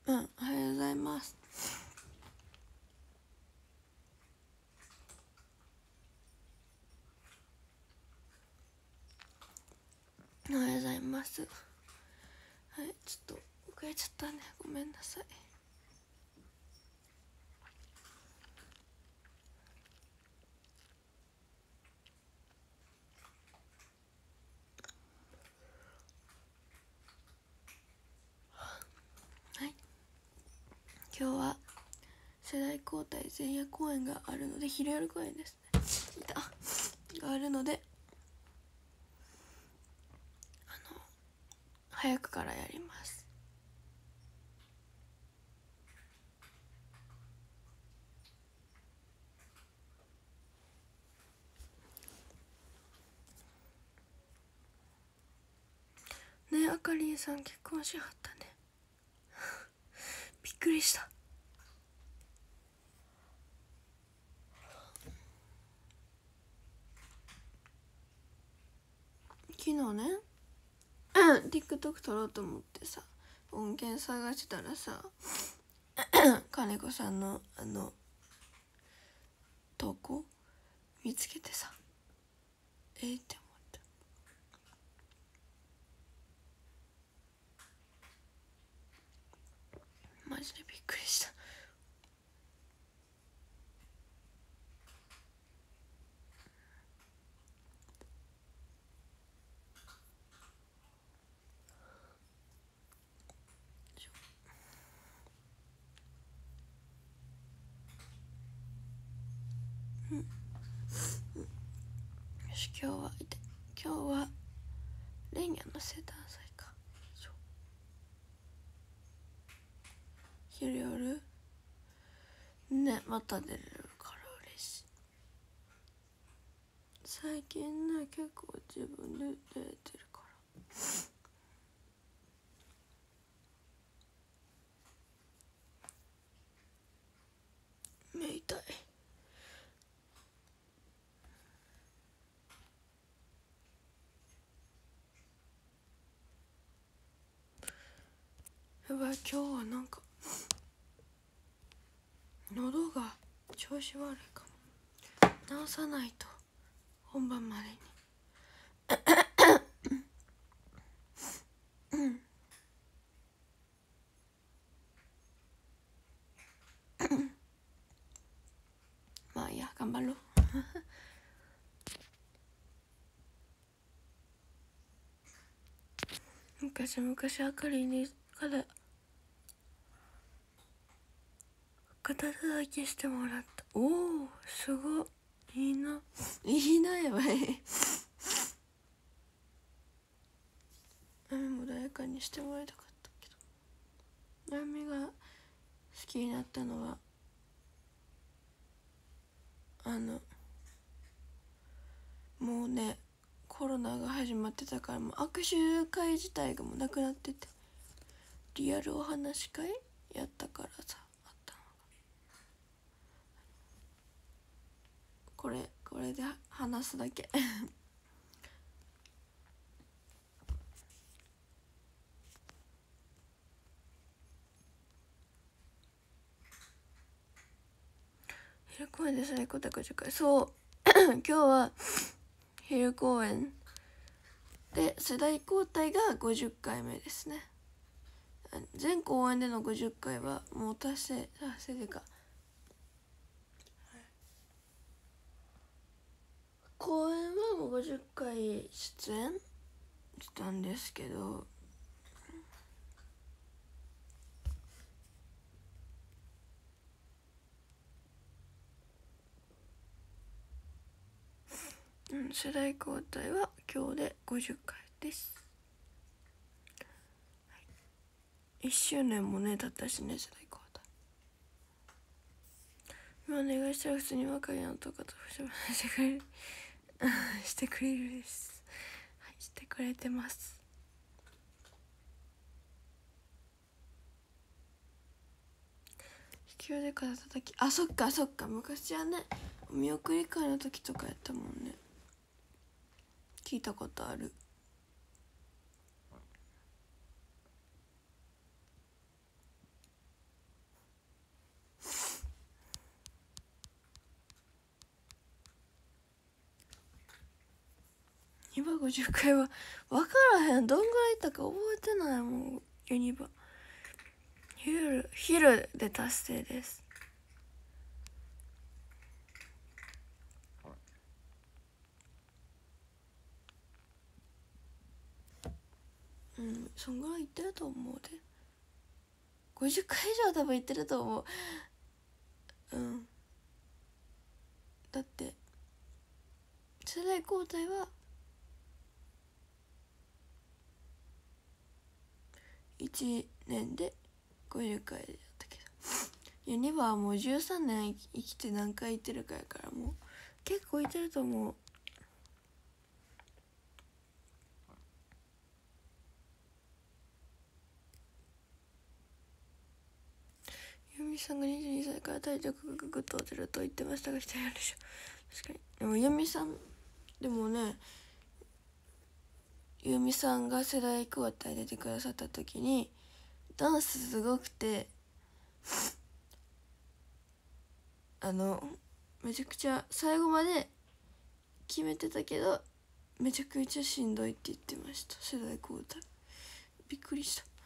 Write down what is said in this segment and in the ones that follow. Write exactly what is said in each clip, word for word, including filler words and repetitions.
うん、おはようございます。おはようございます。はい、ちょっと遅れちゃったね、ごめんなさい。はい、今日は世代交代前夜公演があるので、昼夜公演ですね、いたがあるので、あの早くからやります。ね、あかりんさん結婚しはったねびっくりした。昨日ねTikTok 撮ろうと思ってさ、音源探したらさ金子さんのあの投稿見つけてさ、えー、って思った。マジでびっくりした。うん、うん、よし、今日は今日はレンニャの生誕祭か。昼夜ね、また出れるから嬉しい。最近ね、結構自分で出れてるから目痛い。やばい、今日はなんか喉が調子悪いかも。治さないと本番までにうんまあいいや、頑張ろう昔々あかりにから肩叩きしてもらった。おお、すごい、いいな、いいな。やばいあみも誰かにしてもらいたかったけど、あみが好きになったのはあのもうね、コロナが始まってたから、もう握手会自体がもうなくなってて、リアルお話し会やったからさ、あったのがこれこれで話すだけ昼公演で最高だごじゅっかい、そう今日は昼公演で世代交代がごじゅっかいめですね。全公演でのごじゅっかいはもう達成達成でか、公演はもうごじゅっかい出演したんですけど、うん、世代交代は今日でごじゅっかいです、はい、いっしゅうねんもね経ったしね、世代交代。今お願いしたら普通に若いのとかとしてくれるしてくれるです、はい、してくれてます。引きで肩叩き、あ、そっかそっか、昔はねお見送り会の時とかやったもんね、聞いたことある。 バごじゅっかいは分からへん。どんぐらいいったか覚えてないもん。ユニバ昼昼で達成です。うん、そんぐらいいってると思うで。ごじゅっかい以上多分いってると思う。うん、だって世代交代はいちねんでごじゅっかいだったけど、ユニバはもうじゅうさんねん生きて何回行ってるかやからもう結構いてると思う。ユミさんがにじゅうにさいから体力がぐっと落ちると言ってましたがしてるでしょ。確かに。でもユミさんでもね、ユミさんが世代交代出てくださった時にダンスすごくて、あのめちゃくちゃ最後まで決めてたけどめちゃくちゃしんどいって言ってました。世代交代びっくりした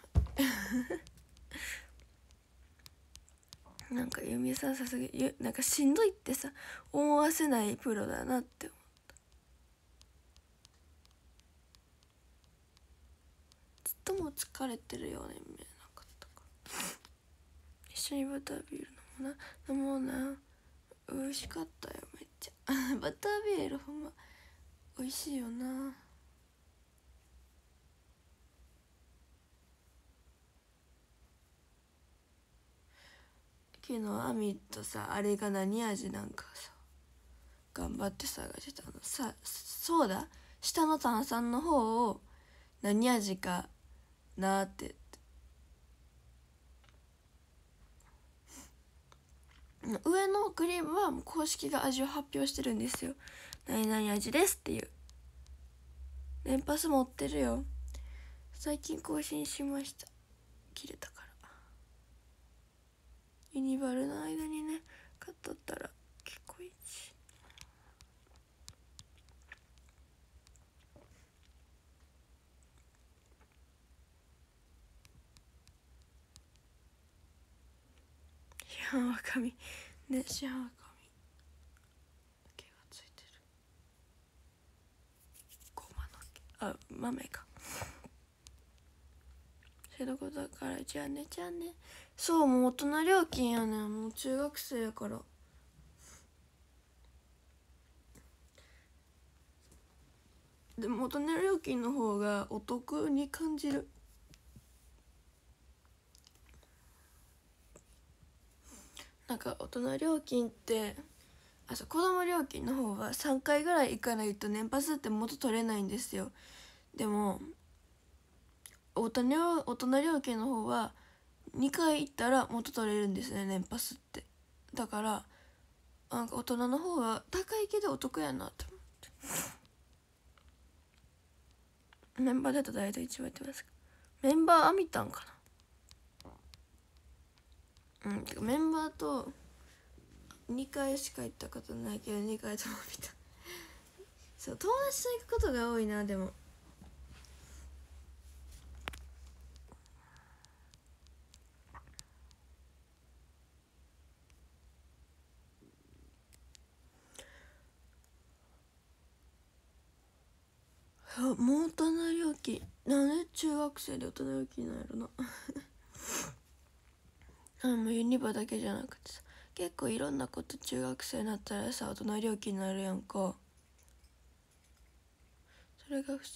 なんかユミさんさすがになんかしんどいってさ思わせないプロだなって思った。ずっとも疲れてるように見えなかったから。一緒にバタービール飲もうな飲もうな。美味しかったよめっちゃバタービールほんま美味しいよな。昨日アミとさあれが何味なんかさ頑張って探してたのさ。そうだ、下の炭酸の方を何味かなって上のクリームはもう公式が味を発表してるんですよ。何々味ですっていう。連パス持ってるよ。最近更新しました。切れたからユニバルの間にね買っとったら結構いいし。市販は紙ね、市販は紙毛がついてる。ごまの毛、あ、豆か。そういうことだからじゃあねじゃあね。そう、もう大人料金やねん。もう中学生やから。でも大人料金の方がお得に感じる。なんか大人料金ってあそう子供料金の方はさんかいぐらい行かないと年パスって元取れないんですよ。でも大人大人料金の方はにかい行ったら元取れるんですね、年パスって。だからなんか大人の方は高いけどお得やなって思って。メンバーだと大体一番やってますか。メンバーあみたんかな。うんてかメンバーとにかいしか行ったことないけどにかいとも見たそう、友達と行くことが多いな。でももう大人料金なんで中学生で大人料金なんやろなあもうユニバだけじゃなくてさ結構いろんなこと中学生になったらさ大人料金になるやんか。それが不思議。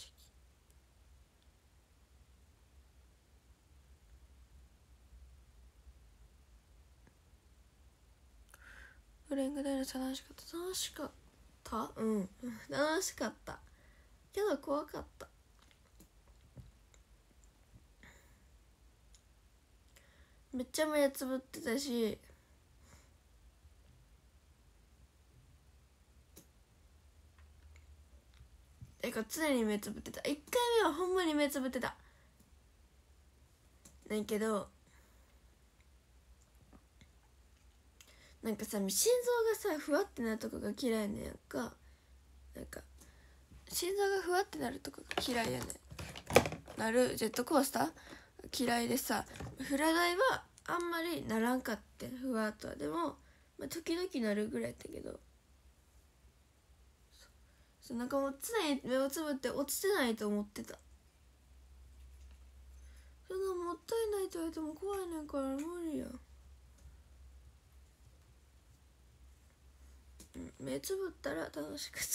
フレングダイナ楽しかった楽しかったうん楽しかったけど怖かった。めっちゃ目つぶってたしえか常に目つぶってた。いっかいめはほんまに目つぶってたねんけどなんかさ心臓がさふわってなるとこが嫌いねんやんか。なんか心臓がふわってなるとかが嫌いやねん。なるジェットコースター嫌いでさ、フラダイはあんまりならんかってん、ふわっとは。でも、まあ、時々なるぐらいやったけど、そうなんかもう常に目をつぶって落ちてないと思ってた。そんなもったいないと言われても怖いねんから無理やん。うん、目つぶったら楽しくて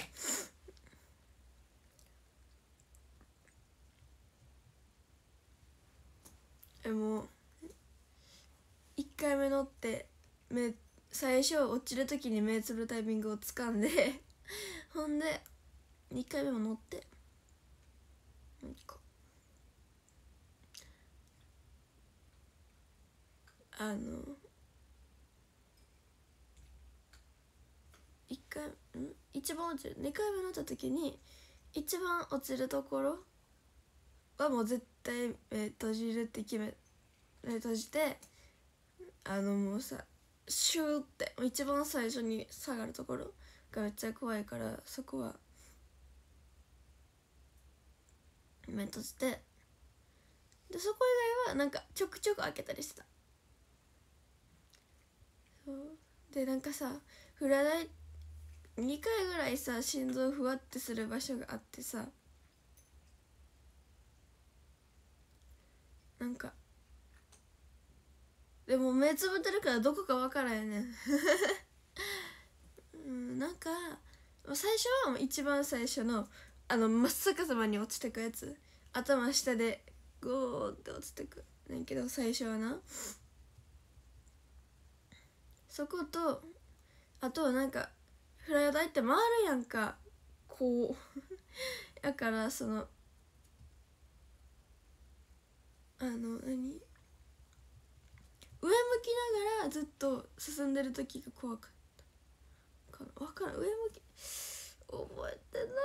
えもういっかいめ乗って目最初落ちる時に目つぶるタイミングをつかんでほんでにかいめも乗ってなんかあのいっかいん一番落ちるにかいめ乗った時に一番落ちるところはもう絶対目閉じるって決め目閉じて、あのもうさシューって一番最初に下がるところがめっちゃ怖いから、そこは目閉じて、でそこ以外はなんかちょくちょく開けたりしてた。そうでなんかさフラダイにかいぐらいさ心臓ふわってする場所があってさ、なんかでも目つぶってるからどこか分からんよねうんなんか最初は一番最初のあの真っ逆さまに落ちてくやつ、頭下でゴーって落ちてくねんけど、最初はなそこと、あとはなんかフライダイって回るやんかこうだからそのあの何上向きながらずっと進んでる時が怖かったかな。分からん、上向き覚えてない。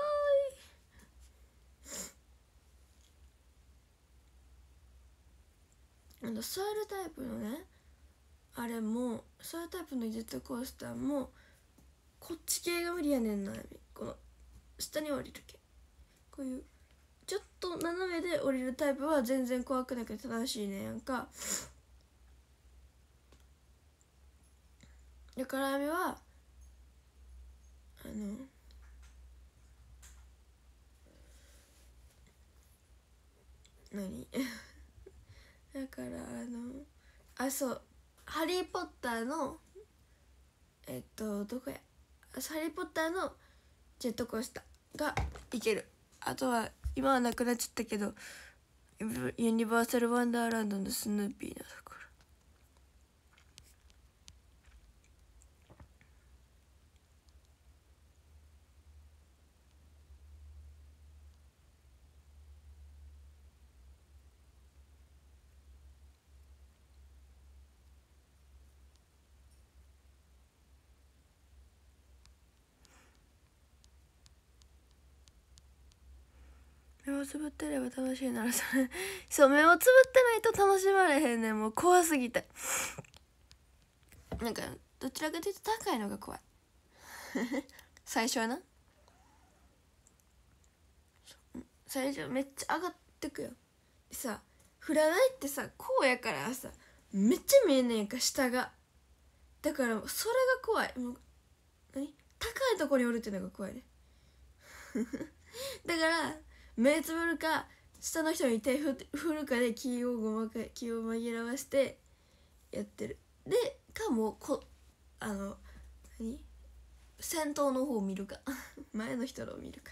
あのソイルタイプのねあれもソイルタイプのジェットコースターもこっち系が無理やねんな。この下に降りる系、こういうちょっと斜めで降りるタイプは全然怖くなくて楽しいねやんか。だからあれはあの何だからあのあそうハリー・ポッターのえっとどこやハリー・ポッターのジェットコースターが行ける。あとは今はなくなっちゃったけどユニバーサル・ワンダーランドのスヌーピーのところ。目をつぶってれば楽しいならそれそう目をつぶってないと楽しまれへんねん。もう怖すぎてなんかどちらかというと高いのが怖い最初はな最初めっちゃ上がってくよ。さフラダイってさこうやからさめっちゃ見えんねんか下が。だからそれが怖い。もう何高いところにおるっていうのが怖いねだから目つぶるか下の人に手振るかで気をごまか気を紛らわしてやってる。でかもうこあの何先頭の方を見るか前の人のを見るか。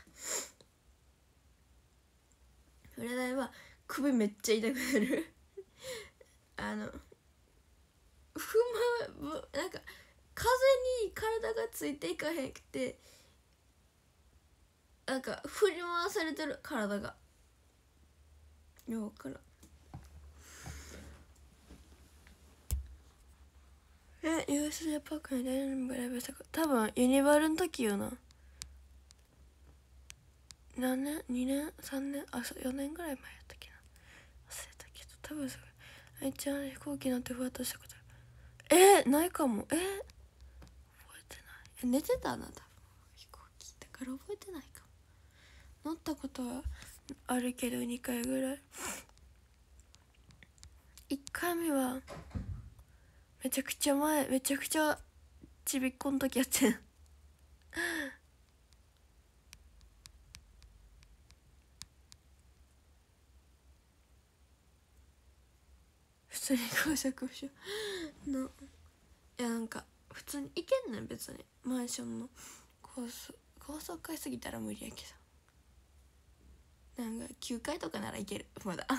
フラダイは首めっちゃ痛くなるあのふまなんか風に体がついていかへんくてなんか振り回されてる体がようからん。え ユーエスジェー パークに誰にも選びましたか。多分ユニバルの時よな。何年にねんさんねんあそうよねんぐらい前やったっけな忘れたけど、多分それあいちゃん飛行機乗ってふわっとしたことある。えー、ないかも。えー、覚えてない。え寝てたな多分飛行機だから覚えてないかも。 乗ったことはあるけどにかいぐらい。いっかいめはめちゃくちゃ前、めちゃくちゃちびっこの時やってん普通に高速所の、いやなんか普通に行けんねん別に。マンションの高速高速階過ぎたら無理やけど、なんかきゅうかいとかなら行けるまだ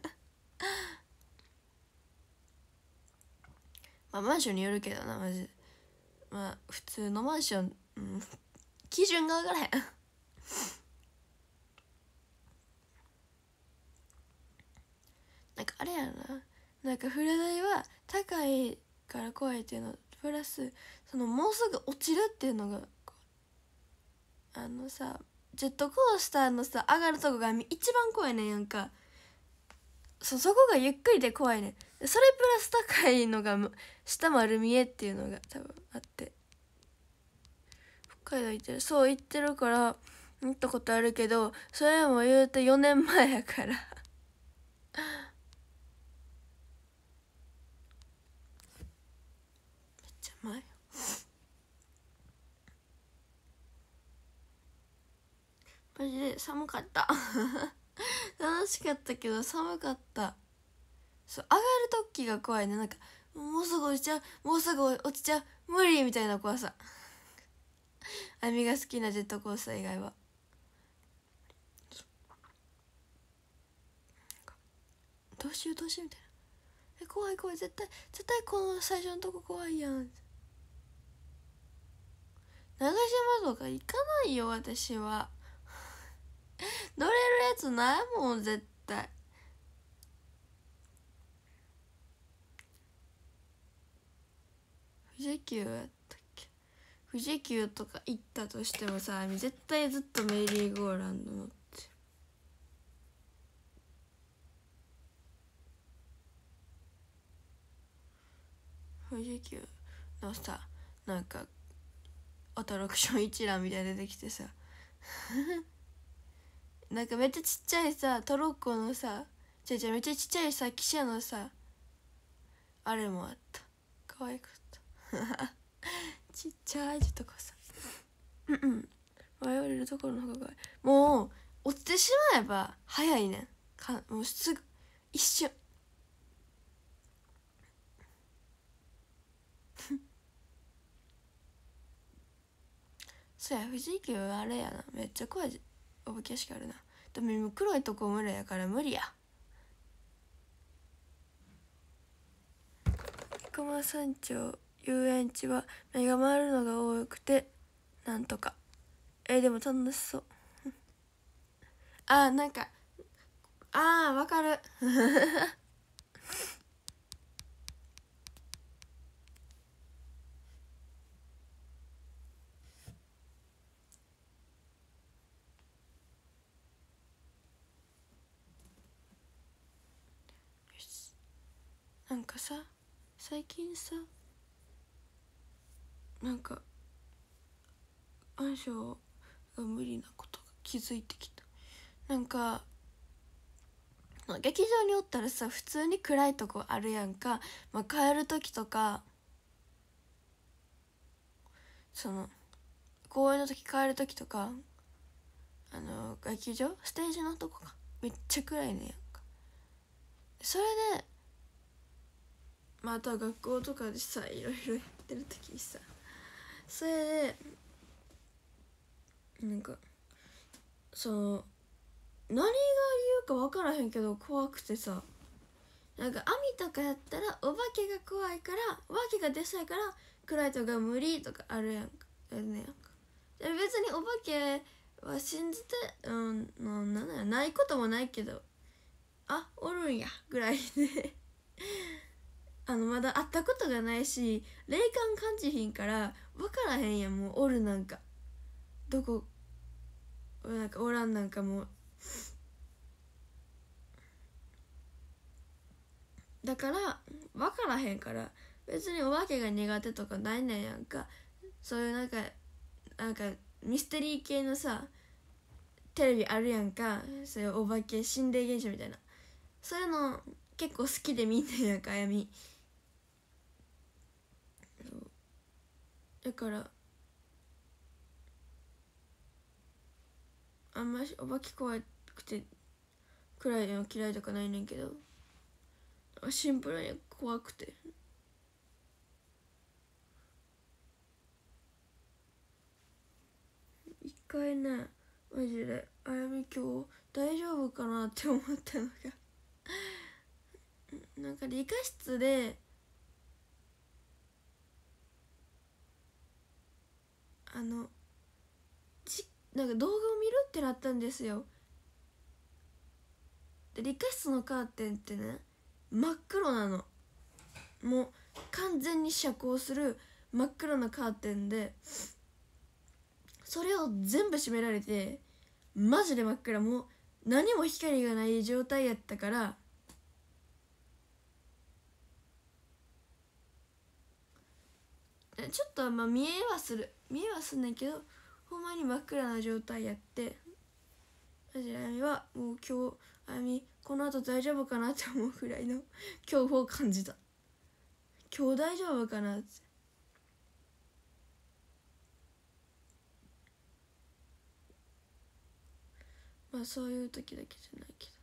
まあマンションによるけどなマジ。まあ普通のマンション、うん、基準が上がらへんなんかあれやな、なんかフラダイは高いから怖いっていうのプラス、そのもうすぐ落ちるっていうのが、あのさジェットコースターのさ上がるとこが一番怖いねんやんか。 そ, そこがゆっくりで怖いねん。それプラス高いのが下丸見えっていうのが多分あって、北海道行ってる、そう行ってるから行ったことあるけど、それも言うてよねんまえやからめっちゃ前よマジで寒かった楽しかったけど寒かった。そう上がる時が怖いね。なんかもうすぐ落ちちゃう、もうすぐ落ちちゃう、無理みたいな怖さあみが好きなジェットコースター以外は。どうしようどうしようみたいな、え怖い怖い、絶対絶対この最初のとこ怖いやん。長島とか行かないよ私は乗れるやつないもん絶対。富士急やったっけ、富士急とか行ったとしてもさ、絶対ずっとメリーゴーランド乗ってる。富士急のさなんかアトラクション一覧みたいな出てきてさなんかめっちゃちっちゃいさトロッコのさ、ちゃちゃめっちゃちっちゃいさ汽車のさあれもあった、可愛かったちっちゃいとかさうんうん迷われるところの方が可愛い。もう落ちてしまえば早いねんか、もうすぐ一瞬そうや富士急あれやな、めっちゃ怖いお化け屋敷あるな。でも今黒いとこ村やから無理や。生駒山頂遊園地は目が回るのが多くてなんとか、えー、でも楽しそうあーなんかあーわかるなんかさ最近さなんか暗証が無理なことが気づいてきた。なんか劇場におったらさ普通に暗いとこあるやんか、まあ、帰る時とかその公演の時帰る時とかあの劇場ステージのとこがめっちゃ暗いねやんか。それでまあ、あとは学校とかでさいろいろやってる時にさそれでなんかその何が言うか分からへんけど怖くてさ、なんか網とかやったらお化けが怖いからお化けが出そうやから暗いとか無理とかあるやんか、あるねやんか。で別にお化けは信じてうんなんなんやないこともないけどあおるんやぐらいであのまだ会ったことがないし霊感感じひんから分からへんやん、もうおるなんかどこなんかおらんなんかもうだから分からへんから別にお化けが苦手とかないねんやんか。そういうなんかなんかミステリー系のさテレビあるやんか、そういうお化け心霊現象みたいな、そういうの結構好きで見んねんやんか、あやみ。だからあんましお化け怖くて暗いの嫌いとかないねんけど、シンプルに怖くて。一回ね、マジであやみ今日大丈夫かなって思ったのがなんか理科室であのちなんか動画を見るってなったんですよ。で理科室のカーテンってね真っ黒なの、もう完全に遮光する真っ黒なカーテンで、それを全部閉められてマジで真っ暗、もう何も光がない状態やったから、ちょっとまあ見えはする見えはすんねんけど、ほんまに真っ暗な状態やって、マジであやみはもう今日あやみこの後大丈夫かなって思うぐらいの恐怖を感じた。今日大丈夫かなって。まあそういう時だけじゃないけど、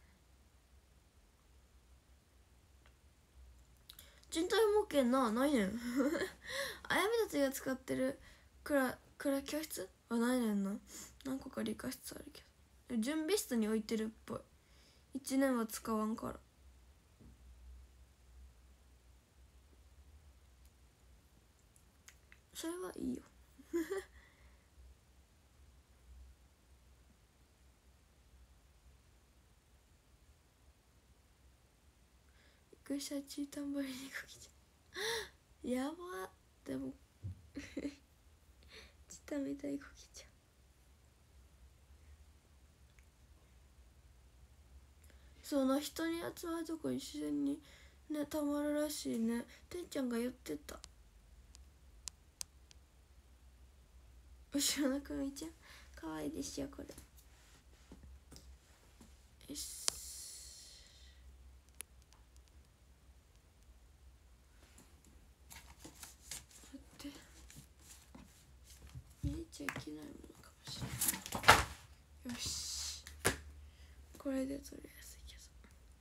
人体模型なないねんあやみたちが使ってるクラクラ教室はないねんな。何個か理科室あるけど準備室に置いてるっぽい。いちねんは使わんから。それはいいよびっくりした、チータンバリにこきちゃやば。でもチタみたいこきちゃう。そうな、人に集まるとこに自然にねたまるらしいね。てんちゃんが言ってた。後ろのくみちゃんかわいいですよこれ。よし、待って、見えちゃいけないものかもしれない。よし、これでとりあえずいけそう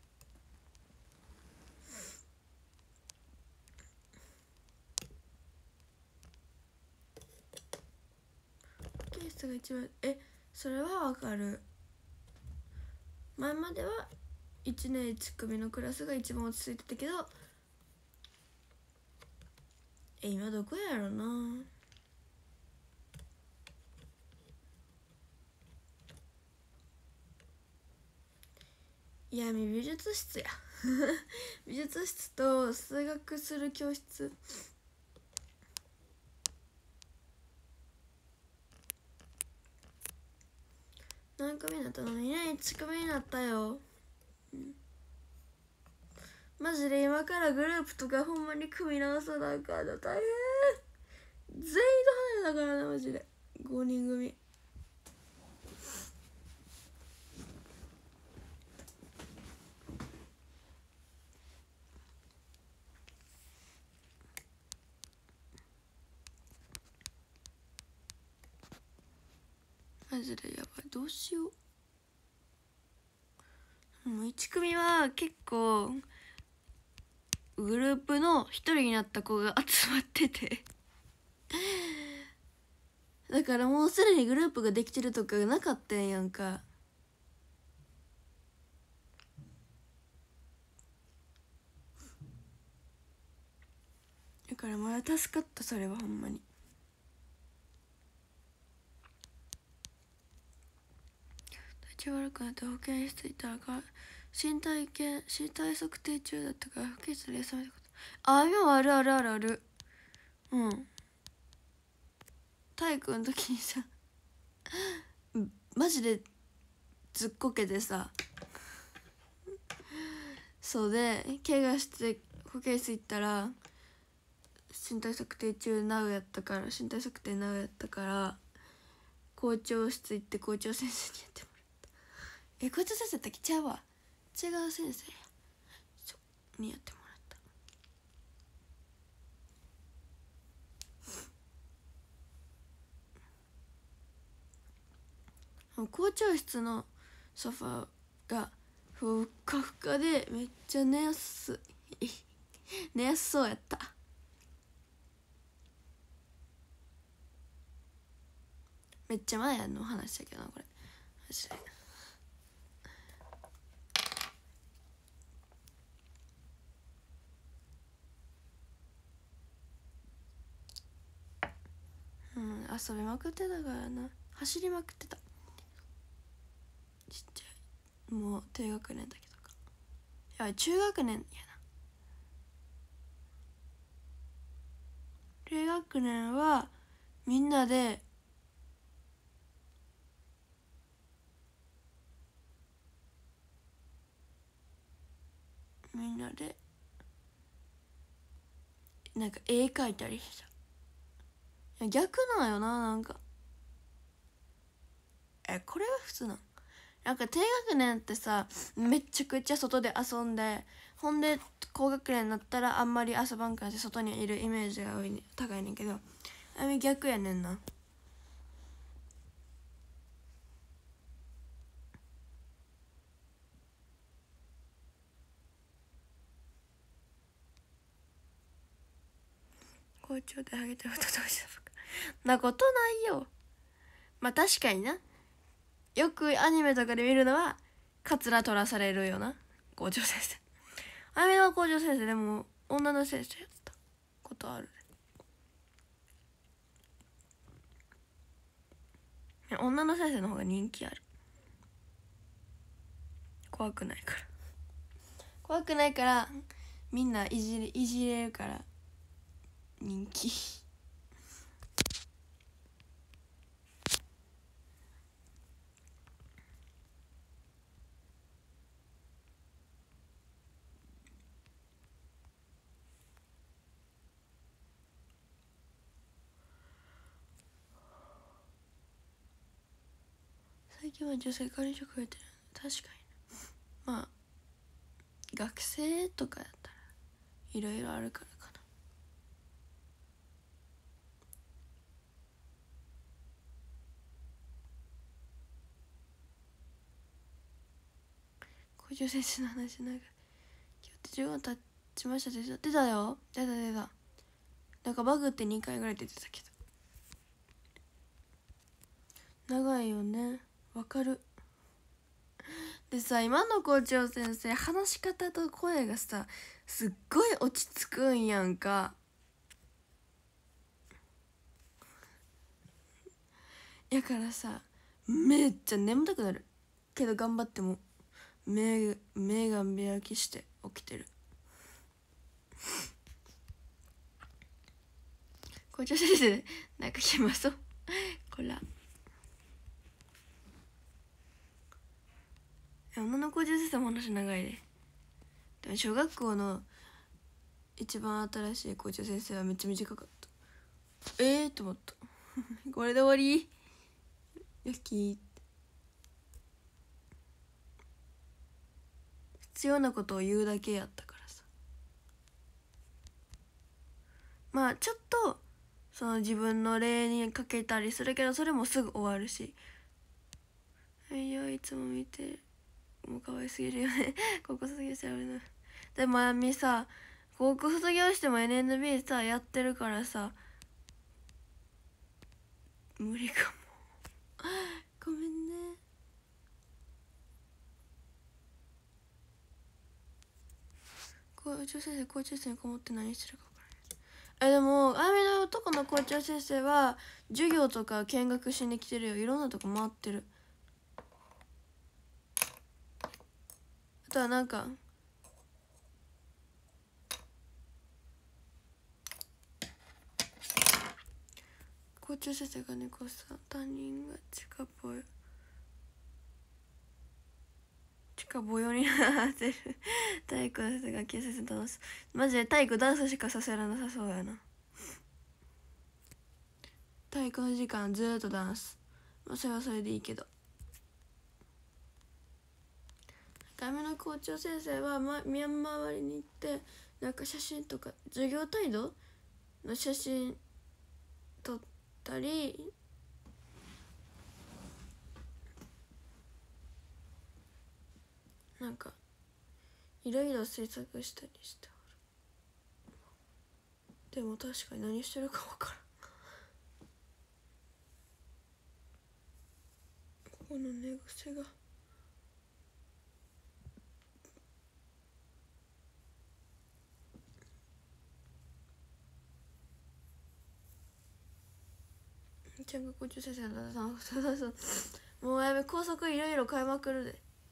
。ケースが一番、えそれはわかる。前まではいちねんいち組のクラスが一番落ち着いてたけど、え今どこやろな。いや美術室や美術室と数学する教室。何組になったの？にねんいち組になったよ、うん、マジで今からグループとかほんまに組み直さなあかんの大変。全員と離れだからなマジで。ごにん組マジでやばい、どうしよう。もういち組は結構グループの一人になった子が集まっててだからもうすでにグループができてるとかがなかったんやんか。だからまだ助かった、それはほんまに。体調悪くなって保健室行ったらか身体検身体測定中だったから保健室で休めたこと。あ、でもあるあるあるある。うん体育の時にさマジでずっこけてさ、そうで怪我して保健室行ったら身体測定中なうやったから身体測定なうやったから校長室行って校長先生にやってもらえ校長先生だっけちゃうわ違う先生やそうにやってもらった校長室のソファーがふっかふかでめっちゃ寝やすい寝やすそうやった。めっちゃ前の話だけどなこれマジで。うん遊びまくってたからな走りまくってたちっちゃいもう低学年だけどかいや中学年やな低学年はみんなでみんなでなんか絵描いたりした。いや逆なんよななんかえこれは普通なんなんか低学年ってさめっちゃくちゃ外で遊んでほんで高学年になったらあんまり遊ばんからして外にいるイメージが多い、ね、高いねんけどあれ逆やねんな。校長であげてことどうしたなことないよ。まあ確かになよくアニメとかで見るのはカツラ取らされるよな校長先生。アニメの校長先生でも女の先生やったことある。女の先生の方が人気ある。怖くないから怖くないからみんないじれいじれるから人気最近は女性管理職やってる。確かにまあ学生とかやったらいろいろあるからかな。校長先生の話なんか今日ってじゅうごふん経ちましたでしょ。出たよ出た出た。なんかバグってにかいぐらい出てたけど長いよねわかる。でさ今の校長先生話し方と声がさすっごい落ち着くんやんか。やからさめっちゃ眠たくなるけど頑張っても目目が目開きして起きてる。校長先生なんか来まそうこら女の校長先生も話長いで。でも小学校の一番新しい校長先生はめっちゃ短かった。ええー、と思ったこれで終わりよき必要なことを言うだけやったからさ。まあちょっとその自分の例にかけたりするけどそれもすぐ終わるし。いやいつも見てもう可愛すぎるよね高校卒業してあるな。でもあみさ高校卒業しても エヌエヌビー さやってるからさ無理かもごめんね。校長先生校長室にこもって何してるか分からない。えでもあみの男の校長先生は授業とか見学しに来てるよ。いろんなとこ回ってる。あとはなんか校長先生が猫さん担任が近ぼよ近ぼよになってる体育の先生が教先生と話す。マジで体育ダンスしかさせらなさそうやな。体育の時間ずーっとダンス、まあ、それはそれでいいけど画面の校長先生は、ま、ミャンマー割りに行ってなんか写真とか授業態度の写真撮ったりなんかいろいろ制作したりしておる。でも確かに何してるか分からん。ここの寝癖がちゃんが校長先生ださんそうそうそうもうやめ校則いろいろ変えまくるで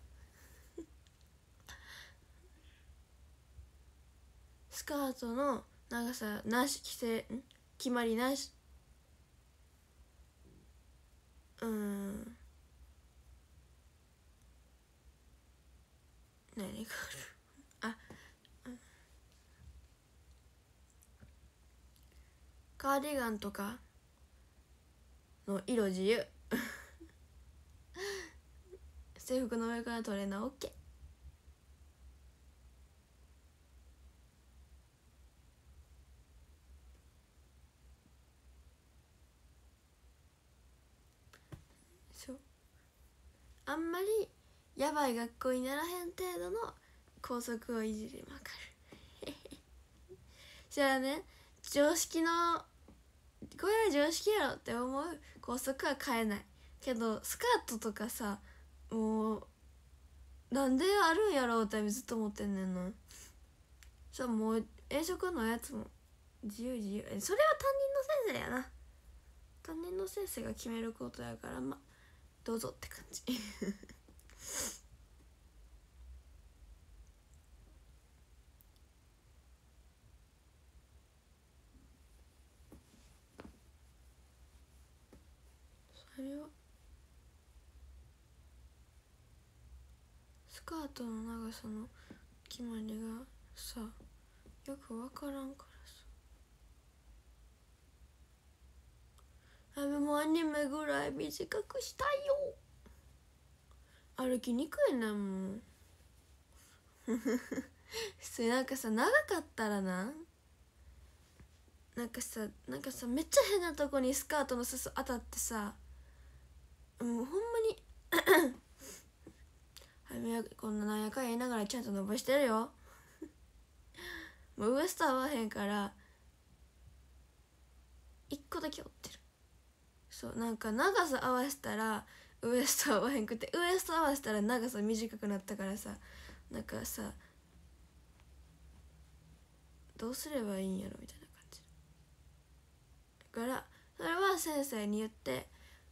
スカートの長さなし規制ん決まりなしうーん何があるあ、うん、カーディガンとかの色自由制服の上からトレーナー OK。 そうあんまりやばい学校にならへん程度の校則をいじりまくるじゃあね常識のこれは常識やろって思う校則は変えないけどスカートとかさもうなんであるんやろうってずっと思ってんねんな。そうもう遠足のやつも自由自由それは担任の先生やな担任の先生が決めることやからまあどうぞって感じそれはスカートの長さの決まりがさよく分からんからさあもうアニメぐらい短くしたいよ歩きにくいなもうそれなんかさ長かったらななんかさなんかさめっちゃ変なとこにスカートの裾当たってさもうほんまにはみやこんななんやかんや言いながらちゃんと伸ばしてるよもうウエスト合わへんから一個だけ折ってる。そうなんか長さ合わせたらウエスト合わへんくてウエスト合わせたら長さ短くなったからさなんかさどうすればいいんやろみたいな感じだからそれは先生に言って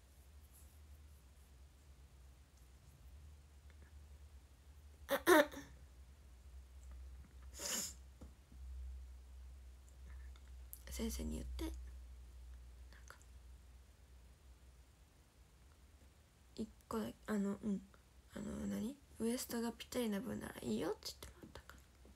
先生に言ってなんか一個だけあのうんあの何ウエストがぴったりな分ならいいよって言ってもらった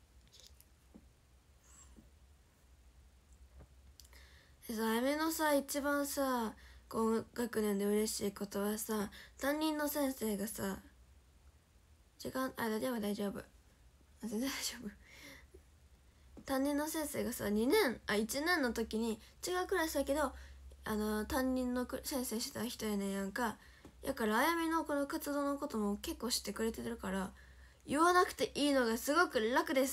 からさあやめのさ一番さ高学年で嬉しいことはさ担任の先生がさ時間あ大丈夫大丈夫全然大丈夫担任の先生がさにねんあいちねんの時に違うクラスだけどあの担任の先生してた人やねんやんかやからあやみのこの活動のことも結構知ってくれてるから言わなくていいのがすごく楽です。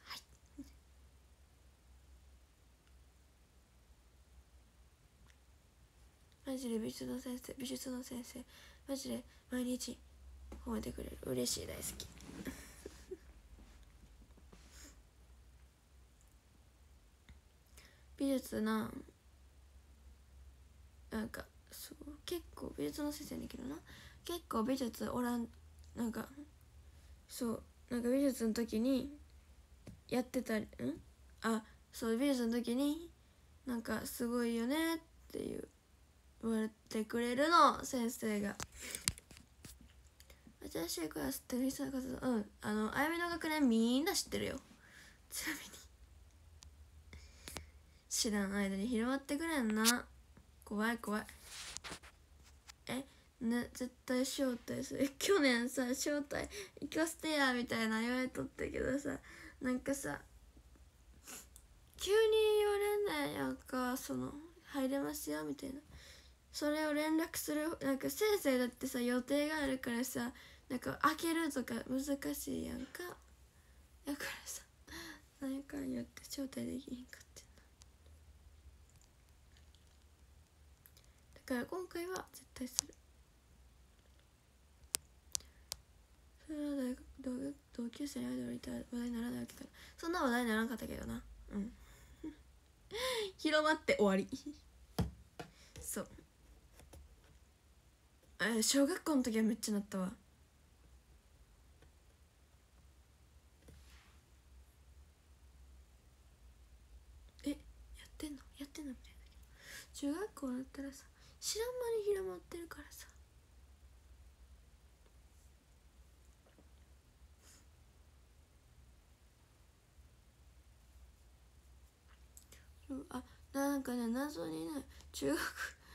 はいマジで美術の先生美術の先生マジで毎日褒めてくれる嬉しい大好き美術ななんかそう結構美術の先生だけどな結構美術おらんなんかそうなんか美術の時にやってたりんあそう美術の時になんかすごいよねっていう言われてくれるの先生が新しいクラスって美術の活動うんあのあやみの学年みんな知ってるよちなみに知らん間に広まってくれんな怖い怖いえね、絶対招待する。去年さ招待行かせてやみたいな言われとったけどさ、なんかさ急に言われんねんやんか、その入れますよみたいな。それを連絡する、なんか先生だってさ予定があるからさ、なんか開けるとか難しいやんか。だからさ何かによって招待できひんかってんな。だから今回は絶対する。それは大学 同, 同級生にアイドルいたら話題にならないわけから、そんな話題にならんかったけどな。うん広まって終わりそう、え小学校の時はめっちゃなったわ。えやってんのやってんのみたいな。中学校だったらさ知らん間に広まってるからさ。あ、なんかね謎にね中学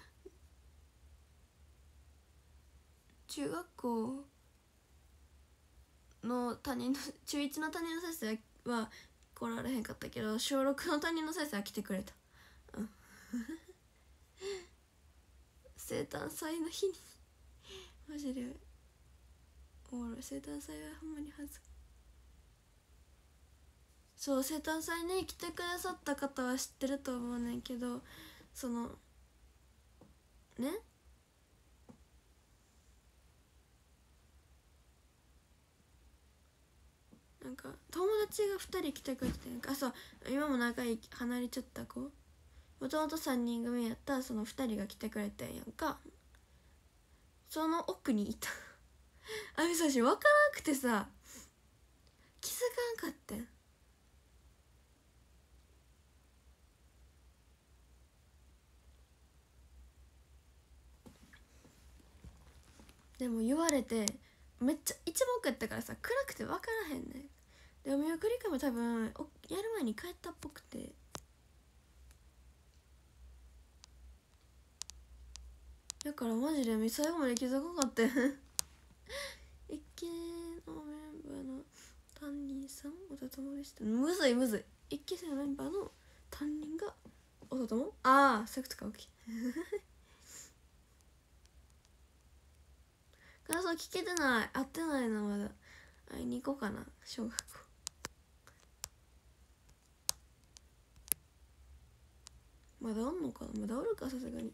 中学校の担任の中いちの担任の先生は来られへんかったけど、小ろくの担任の先生は来てくれた。うん生誕祭の日にマジでおもろい。生誕祭はほんまにはず。そう生誕祭に来てくださった方は知ってると思うねんけど、そのねなんか友達がふたり来てくれててんか。そう今も仲いい離れちゃった子、もともとさんにん組やったそのふたりが来てくれてんやんか。その奥にいたあみさし分からなくてさ気づかんかってん。でも言われてめっちゃ一目やったからさ暗くて分からへんねん。でお見送り会も多分やる前に帰ったっぽくて、だからマジで最後まで気づかなかったよ一期のメンバーの担任さん弟もでした。むずいむずい。一期生のメンバーの担任が弟も、ああそういうことか。大きい感想聞けてない、会ってないな。まだ会いに行こうかな小学校。まだおんのかな、まだおるかさすがに。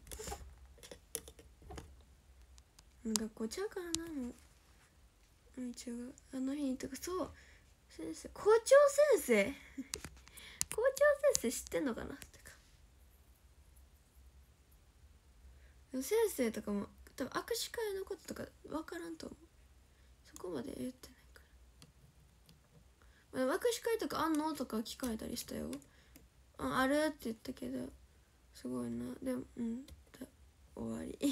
学校ちゃうからなもう。一応あの日にとか、そう先生校長先生校長先生知ってんのかなってか。でも先生とかも多分握手会のこととか分からんと思う。そこまで言ってないから。握手会とかあんのとか聞かれたりしたよ。あ、あるって言ったけどすごいな。でもうん終わり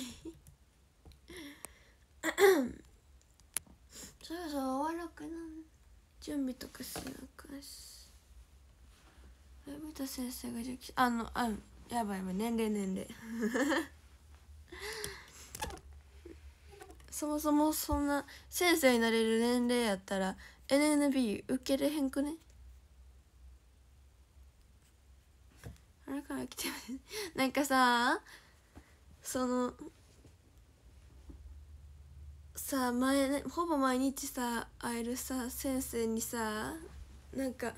そろそろ終わろうかな。準備とかしなかし。見た先生がじゃあのあやばいやばい年齢年齢そもそもそんな先生になれる年齢やったら エヌエヌビー 受けれへんくね。あれから来てなんかさそのさ前、ね、ほぼ毎日さ会えるさ先生にさなんか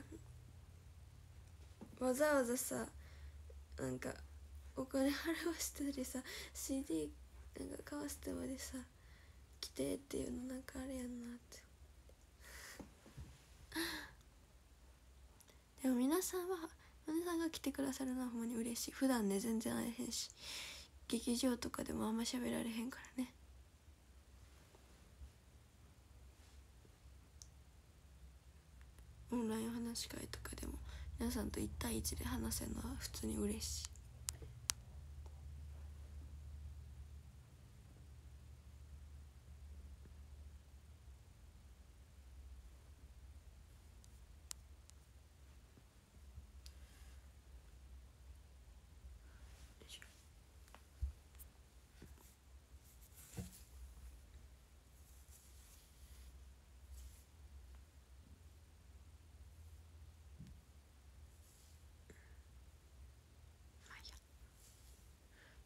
わざわざさなんかお金払わしたりさ シーディー なんか買わせてまでさ来てっていうのなんかあれやんなってでも皆さんは皆さんが来てくださるのはほんまに嬉しい。普段ね全然会えへんし劇場とかでもあんま喋られへんからね。オンライン話し会とかでも皆さんといち対いちで話せるのは普通に嬉しい。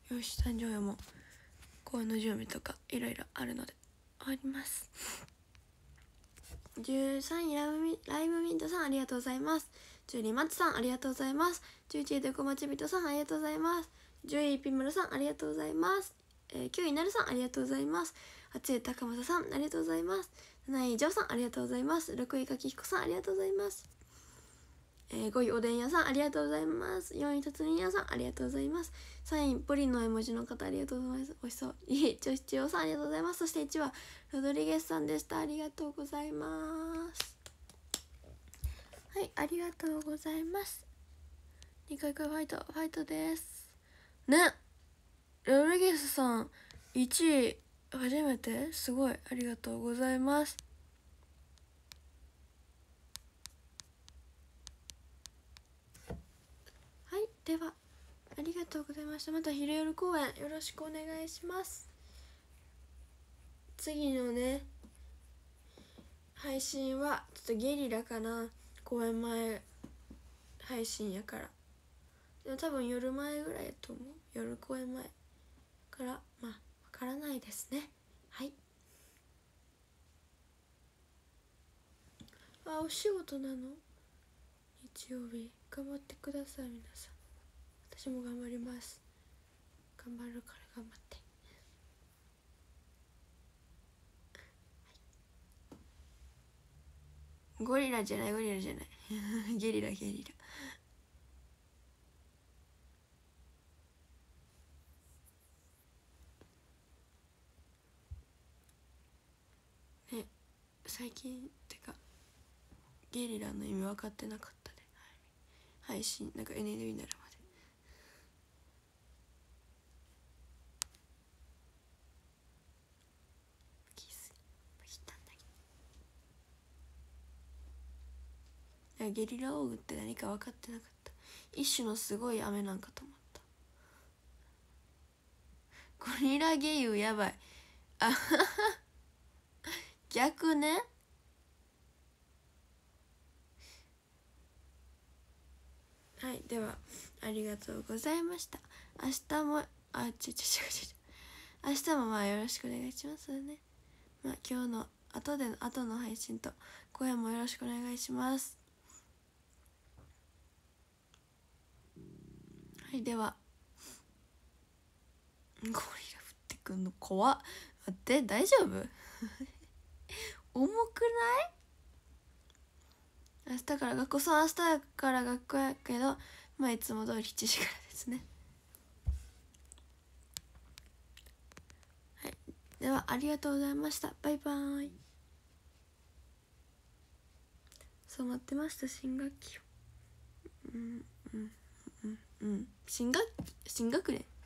よし誕生日も公演の準備とかいろいろあるので終わります。じゅうさんいライブミライブミントさんありがとうございます。じゅうにマッチさんありがとうございます。じゅういちいデコマチビトさんありがとうございます。じゅういピムルさんありがとうございます。えー、きゅういなるさんありがとうございます。はちい高政さんありがとうございます。なないジョーさんありがとうございます。ろくいかきひこさんありがとうございます。えー、ごいおでん屋さんありがとうございます。よんいたつみやさんありがとうございます。さんいポリの絵文字の方ありがとうございます。おいしそう。いいちょしちおさんありがとうございます。そしていちはロドリゲスさんでした。ありがとうございます。はい、ありがとうございます。にかいかいファイトファイトですね。ロドリゲスさんいちい初めて、すごいありがとうございます。はい、ではありがとうございました。また昼夜公演よろしくお願いします。次のね配信はちょっとゲリラかな、公演前配信やから。でも多分夜前ぐらいやと思う。夜公演前からまあわからないですね。はい。あ、お仕事なの？日曜日頑張ってください皆さん。私も頑張ります。頑張るから頑張って。ゴリラじゃないゴリラじゃないゲリラゲリラね。最近ってかゲリラの意味分かってなかったね。配信なんか エヌエヌビー になるまで。ゲリラ豪雨って何か分かってなかった。一種のすごい雨なんかと思った。ゴリラゲユやばい。あはは逆ね。はい、ではありがとうございました。明日もあちょちょちょちょ明日もまあよろしくお願いしますね。まあ今日の後での後の配信と公演もよろしくお願いします。はい、ではゴリラ降ってくんの怖っ。待って大丈夫重くない？明日から学校、そう明日から学校やけどまあいつも通りしちじからですね。はい、ではありがとうございました。バイバーイ。そう待ってました、新学期を。うんうんうんうん新学新学年